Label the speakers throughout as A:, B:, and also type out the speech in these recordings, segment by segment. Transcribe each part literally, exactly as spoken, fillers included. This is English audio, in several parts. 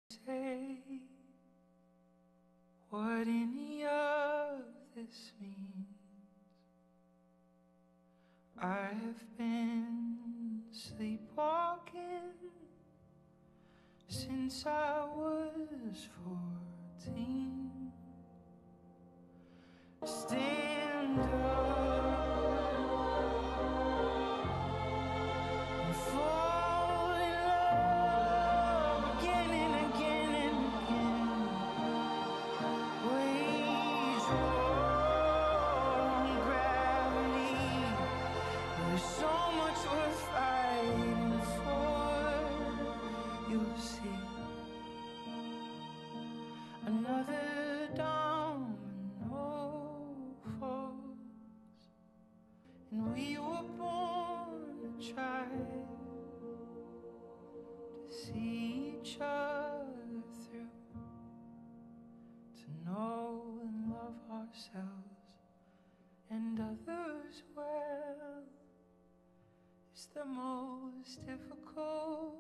A: Say what any of this means. I have been sleepwalking since I was fourteen. Stand up and fall in love again and again and again. Wage war on gravity. There's so much worth fighting for. You'll see another domino falls, and we were born to try to see each other through, to know and love ourselves and others well is the most difficult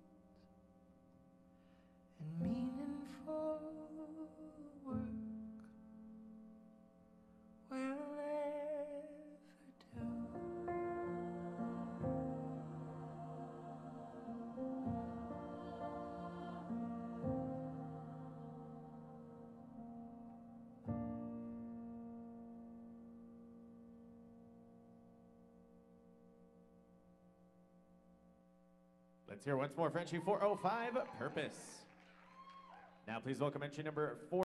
A: and meaningful work we'll ever do.
B: Let's hear once more Frenchie four oh five, Purpose. Now please welcome entry number four.